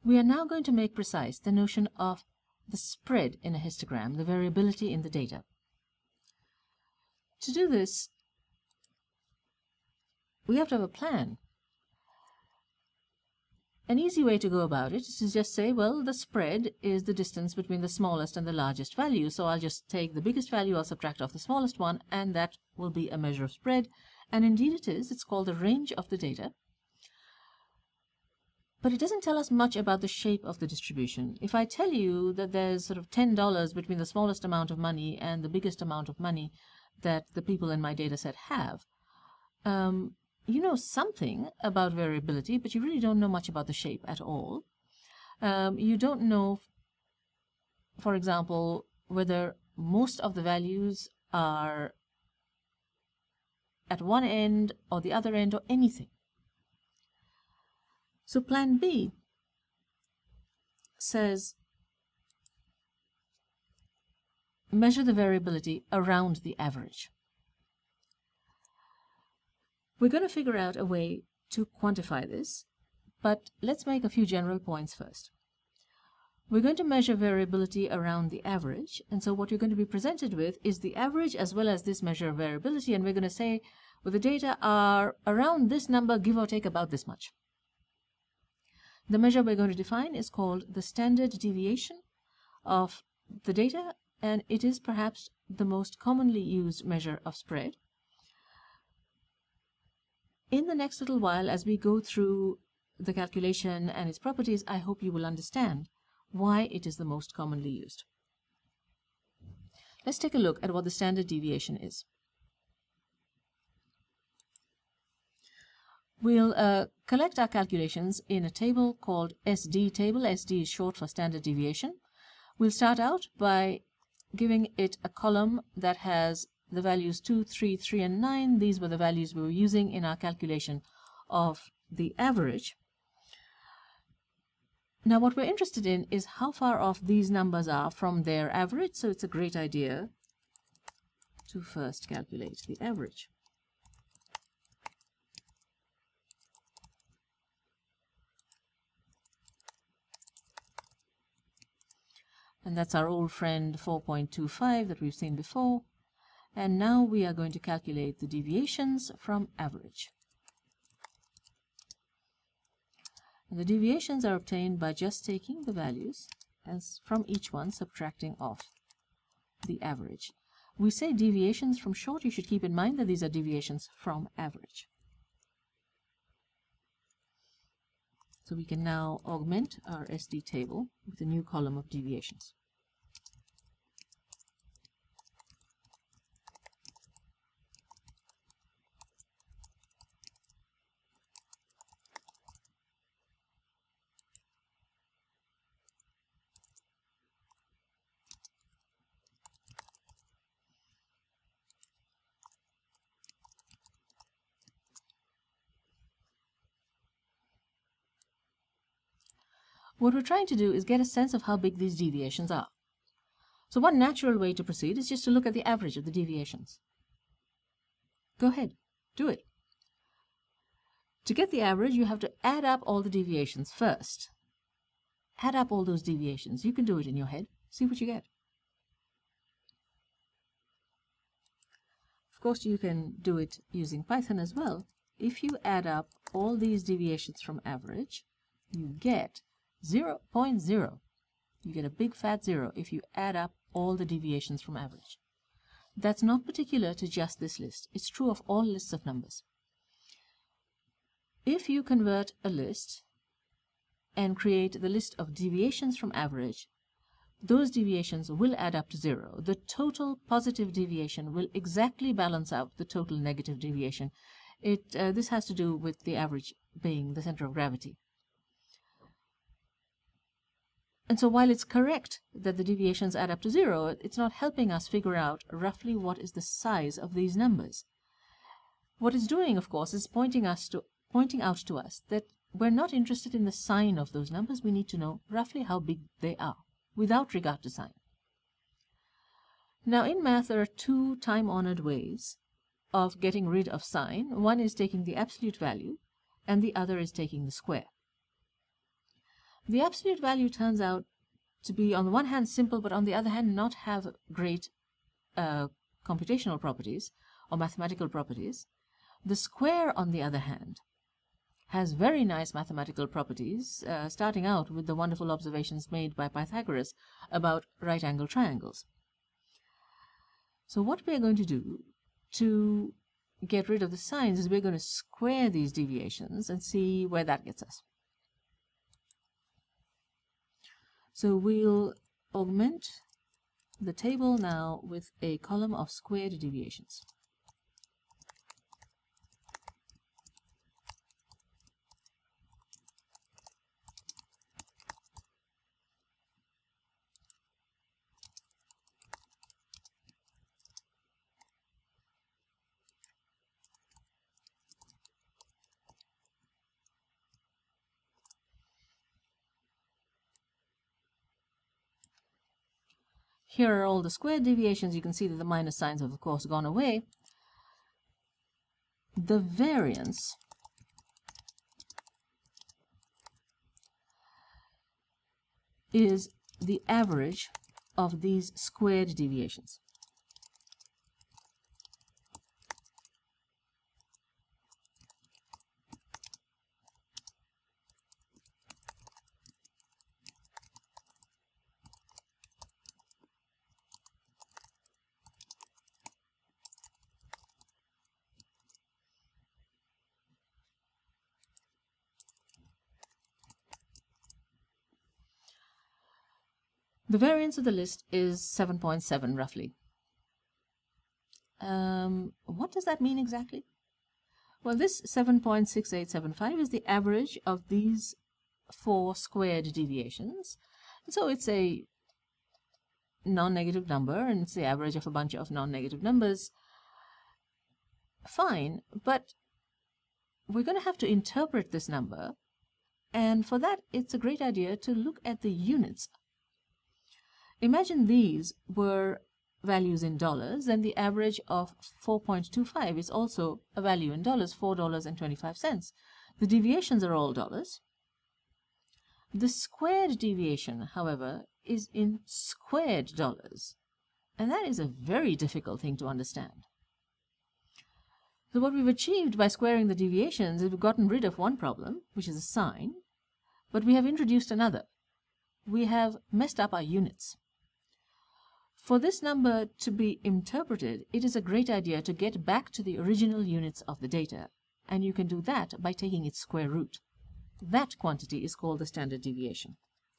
We are now going to make precise the notion of the spread in a histogram, the variability in the data. To do this, we have to have a plan. An easy way to go about it is to just say, well, the spread is the distance between the smallest and the largest value. So I'll just take the biggest value, I'll subtract off the smallest one, and that will be a measure of spread. And indeed it is. It's called the range of the data. But it doesn't tell us much about the shape of the distribution. If I tell you that there's sort of $10 between the smallest amount of money and the biggest amount of money that the people in my data set have, you know something about variability, but you really don't know much about the shape at all. You don't know, for example, whether most of the values are at one end or the other end or anything. So plan B says measure the variability around the average. We're going to figure out a way to quantify this, but let's make a few general points first. We're going to measure variability around the average, and so what you're going to be presented with is the average as well as this measure of variability, and we're going to say, well, the data are around this number, give or take about this much. The measure we're going to define is called the standard deviation of the data, and it is perhaps the most commonly used measure of spread. In the next little while, as we go through the calculation and its properties, I hope you will understand why it is the most commonly used. Let's take a look at what the standard deviation is. We'll collect our calculations in a table called SD table. SD is short for standard deviation. We'll start out by giving it a column that has the values 2, 3, 3, and 9. These were the values we were using in our calculation of the average. Now what we're interested in is how far off these numbers are from their average, so it's a great idea to first calculate the average. And that's our old friend 4.25 that we've seen before. And now we are going to calculate the deviations from average. And the deviations are obtained by just taking the values as from each one, subtracting off the average. We say deviations from short. You should keep in mind that these are deviations from average. So we can now augment our SD table with a new column of deviations. What we're trying to do is get a sense of how big these deviations are. So one natural way to proceed is just to look at the average of the deviations. Go ahead, do it. To get the average, you have to add up all the deviations first. Add up all those deviations. You can do it in your head. See what you get. Of course, you can do it using Python as well. If you add up all these deviations from average, you get 0.0. You get a big fat 0 if you add up all the deviations from average. That's not particular to just this list. It's true of all lists of numbers. If you convert a list and create the list of deviations from average, those deviations will add up to 0. The total positive deviation will exactly balance out the total negative deviation. This has to do with the average being the center of gravity. And so while it's correct that the deviations add up to 0, it's not helping us figure out roughly what is the size of these numbers. What it's doing, of course, is pointing out to us that we're not interested in the sign of those numbers. We need to know roughly how big they are, without regard to sign. Now in math, there are two time-honored ways of getting rid of sign. One is taking the absolute value, and the other is taking the square. The absolute value turns out to be, on the one hand, simple, but on the other hand, not have great computational properties or mathematical properties. The square, on the other hand, has very nice mathematical properties, starting out with the wonderful observations made by Pythagoras about right-angled triangles. So what we are going to do to get rid of the signs is we're going to square these deviations and see where that gets us. So we'll augment the table now with a column of squared deviations. Here are all the squared deviations. You can see that the minus signs have, of course, gone away. The variance is the average of these squared deviations. The variance of the list is 7.7 roughly. What does that mean exactly? Well, this 7.6875 is the average of these 4 squared deviations. So it's a non-negative number, and it's the average of a bunch of non-negative numbers. Fine, but we're going to have to interpret this number, and for that it's a great idea to look at the units. Imagine these were values in dollars, then the average of 4.25 is also a value in dollars, $4.25. The deviations are all dollars. The squared deviation, however, is in squared dollars, and that is a very difficult thing to understand. So what we've achieved by squaring the deviations is we've gotten rid of one problem, which is a sign, but we have introduced another. We have messed up our units. For this number to be interpreted, it is a great idea to get back to the original units of the data, and you can do that by taking its square root. That quantity is called the standard deviation.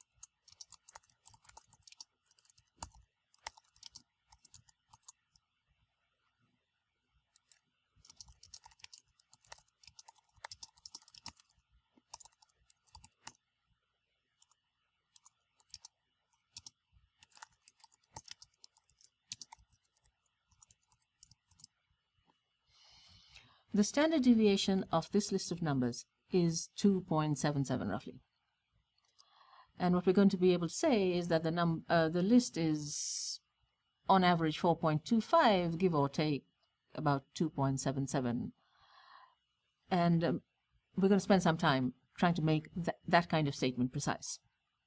The standard deviation of this list of numbers is 2.77 roughly. And what we're going to be able to say is that the list is on average 4.25, give or take about 2.77. And we're going to spend some time trying to make that kind of statement precise.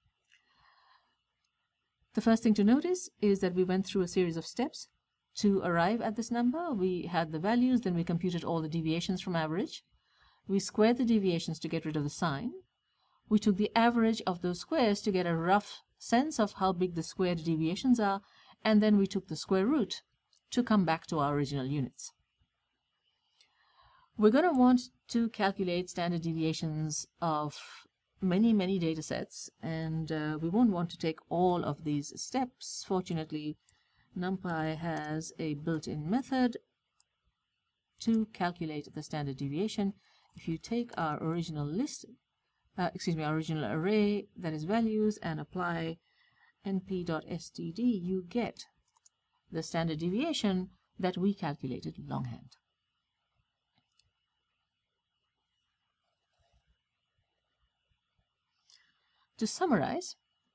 The first thing to notice is that we went through a series of steps to arrive at this number. We had the values, then we computed all the deviations from average. We squared the deviations to get rid of the sign. We took the average of those squares to get a rough sense of how big the squared deviations are, and then we took the square root to come back to our original units. We're going to want to calculate standard deviations of many, many data sets, and we won't want to take all of these steps. Fortunately, NumPy has a built-in method to calculate the standard deviation. If you take our original list, our original array, that is values, and apply np.std, you get the standard deviation that we calculated longhand. To summarize,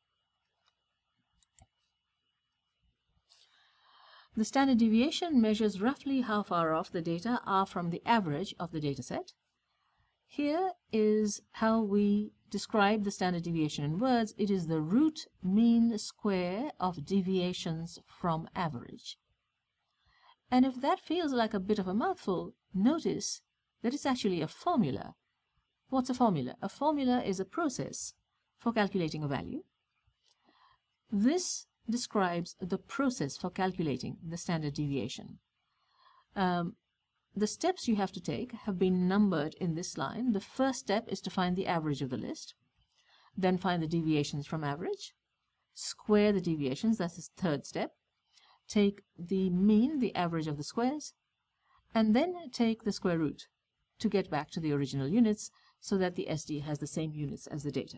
the standard deviation measures roughly how far off the data are from the average of the dataset. Here is how we describe the standard deviation in words, it is the root mean square of deviations from average. And if that feels like a bit of a mouthful, notice that it's actually a formula. What's a formula? A formula is a process for calculating a value. This describes the process for calculating the standard deviation. The steps you have to take have been numbered in this line. The first step is to find the average of the list, then find the deviations from average, square the deviations, that's the third step, take the mean, the average of the squares, and then take the square root to get back to the original units so that the SD has the same units as the data.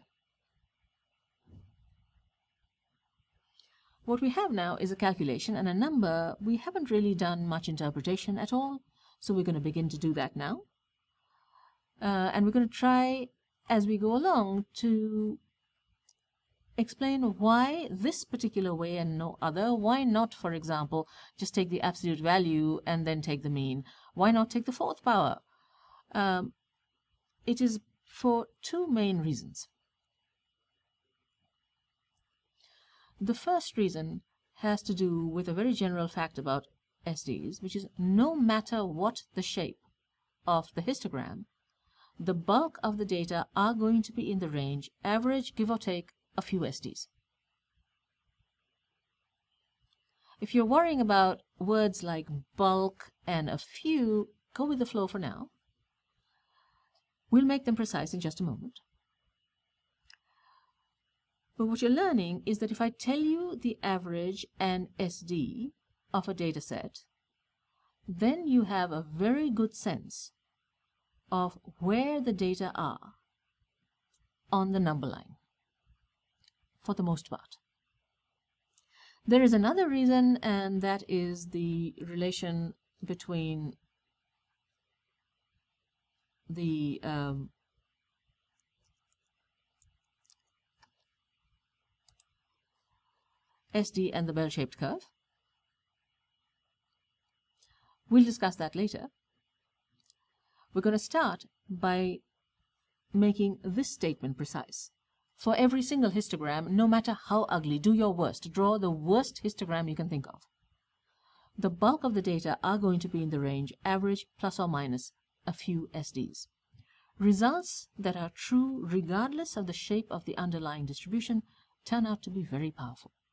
What we have now is a calculation and a number. We haven't really done much interpretation at all, so we're going to begin to do that now. And we're going to try, as we go along, to explain why this particular way and no other. Why not, for example, just take the absolute value and then take the mean? Why not take the fourth power? It is for two main reasons. The first reason has to do with a very general fact about SDs, which is no matter what the shape of the histogram, the bulk of the data are going to be in the range average, give or take a few SDs. If you're worrying about words like bulk and a few, go with the flow for now. We'll make them precise in just a moment. But what you're learning is that if I tell you the average and SD of a data set, then you have a very good sense of where the data are on the number line, for the most part. There is another reason, and that is the relation between the SD and the bell-shaped curve. We'll discuss that later. We're going to start by making this statement precise. For every single histogram, no matter how ugly, do your worst. Draw the worst histogram you can think of. The bulk of the data are going to be in the range average plus or minus a few SDs. Results that are true regardless of the shape of the underlying distribution turn out to be very powerful.